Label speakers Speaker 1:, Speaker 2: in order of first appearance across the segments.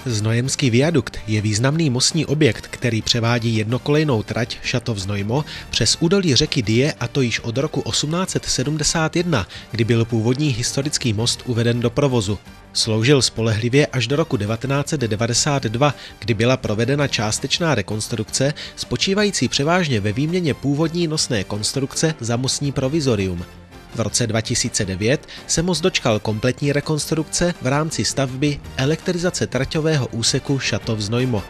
Speaker 1: Znojemský viadukt je významný mostní objekt, který převádí jednokolejnou trať Šatov-Znojmo přes údolí řeky Dyje, a to již od roku 1871, kdy byl původní historický most uveden do provozu. Sloužil spolehlivě až do roku 1992, kdy byla provedena částečná rekonstrukce, spočívající převážně ve výměně původní nosné konstrukce za mostní provizorium. V roce 2009 se most dočkal kompletní rekonstrukce v rámci stavby elektrizace traťového úseku Šatov-Znojmo.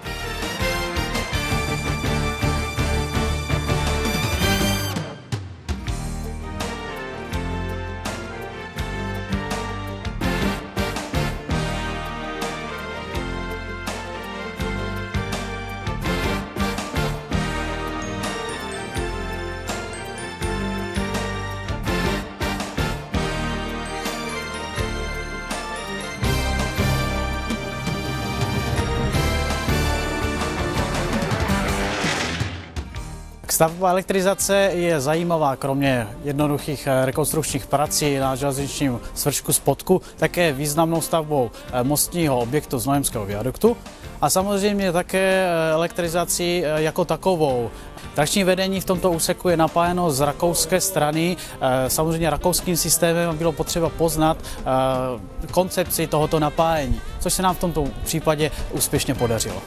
Speaker 2: Stavba elektrizace je zajímavá, kromě jednoduchých rekonstrukčních prací na železničním svršku spodku, také významnou stavbou mostního objektu Znojemského viaduktu a samozřejmě také elektrizací jako takovou. Trakční vedení v tomto úseku je napájeno z rakouské strany. Samozřejmě rakouským systémem bylo potřeba poznat koncepci tohoto napájení, což se nám v tomto případě úspěšně podařilo.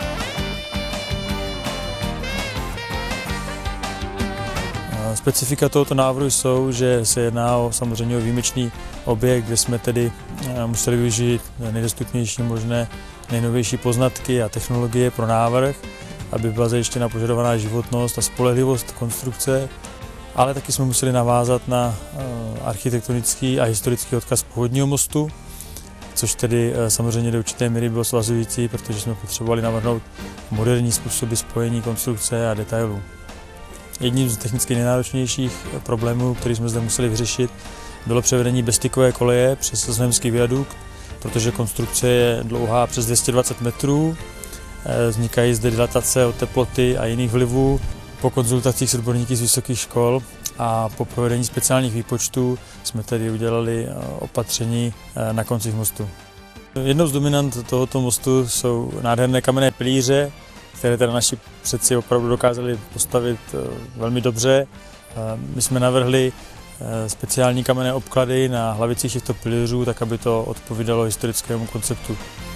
Speaker 3: Specifika tohoto návrhu jsou, že se jedná samozřejmě o výjimečný objekt, kde jsme tedy museli využít nejdostupnější možné nejnovější poznatky a technologie pro návrh, aby byla zajištěna požadovaná životnost a spolehlivost konstrukce, ale taky jsme museli navázat na architektonický a historický odkaz původního mostu, což tedy samozřejmě do určité míry bylo svazující, protože jsme potřebovali navrhnout moderní způsoby spojení konstrukce a detailů. Jedním z technicky nejnáročnějších problémů, který jsme zde museli vyřešit, bylo převedení bezstykové koleje přes Znojemský viadukt, protože konstrukce je dlouhá přes 220 metrů, vznikají zde dilatace od teploty a jiných vlivů. Po konzultacích s odborníky z vysokých škol a po provedení speciálních výpočtů jsme tedy udělali opatření na koncích mostu. Jednou z dominant tohoto mostu jsou nádherné kamenné pilíře, které teda naši předci opravdu dokázali postavit velmi dobře. My jsme navrhli speciální kamenné obklady na hlavicích těchto pilířů, tak aby to odpovídalo historickému konceptu.